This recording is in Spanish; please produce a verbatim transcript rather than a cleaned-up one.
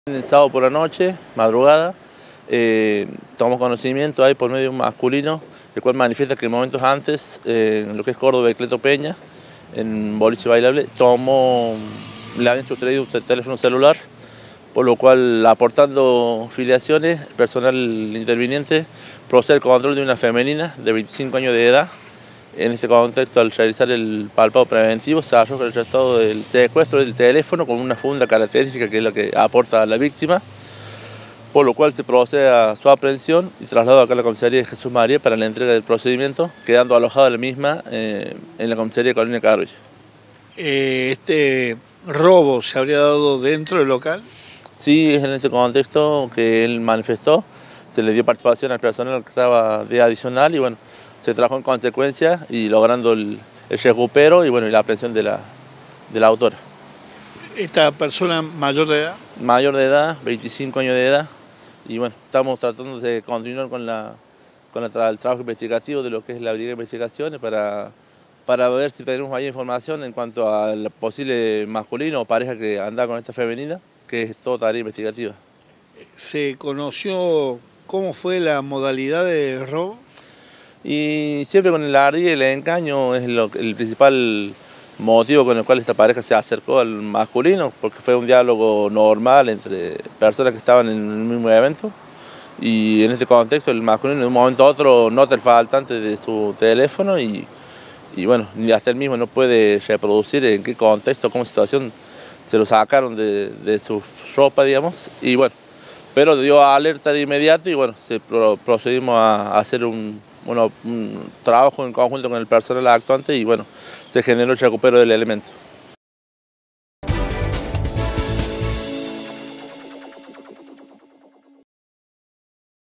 El sábado por la noche, madrugada, eh, tomamos conocimiento ahí por medio de un masculino, el cual manifiesta que momentos antes, eh, en lo que es Córdoba de Cleto Peña, en boliche bailable, tomó, le habían sustraído un teléfono celular, por lo cual, aportando filiaciones, el personal interviniente procede al control de una femenina de veinticinco años de edad. En este contexto, al realizar el palpado preventivo, se arroja el resultado del secuestro del teléfono con una funda característica que es la que aporta a la víctima, por lo cual se procede a su aprehensión y traslado acá a la comisaría de Jesús María para la entrega del procedimiento, quedando alojada la misma eh, en la comisaría de Colonia Carollo. Eh, ¿Este robo se habría dado dentro del local? Sí, es en este contexto que él manifestó, se le dio participación al personal que estaba de adicional y bueno, se trajo en consecuencia y logrando el, el recupero y bueno, y la aprehensión de la, de la autora. ¿Esta persona mayor de edad? Mayor de edad, veinticinco años de edad, y bueno, estamos tratando de continuar con, la, con la, el trabajo investigativo de lo que es la Brigada de Investigaciones para, para ver si tenemos mayor información en cuanto al posible masculino o pareja que anda con esta femenina, que es toda tarea investigativa. ¿Se conoció cómo fue la modalidad de robo? Y siempre con el ardid y el engaño es lo, el principal motivo con el cual esta pareja se acercó al masculino, porque fue un diálogo normal entre personas que estaban en el mismo evento. Y en este contexto el masculino de un momento a otro nota el faltante de su teléfono y, y bueno, ni hasta él mismo no puede reproducir en qué contexto, cómo situación se lo sacaron de, de su ropa, digamos. Y bueno, pero dio alerta de inmediato y bueno, se pro, procedimos a, a hacer un, bueno, un trabajo en conjunto con el personal actuante y bueno, se generó el recupero del elemento.